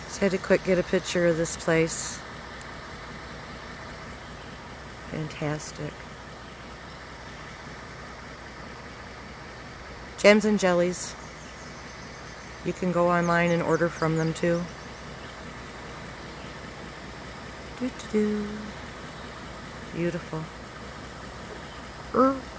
Just had to quick get a picture of this place. Fantastic. Gems and jellies. You can go online and order from them too. Beautiful.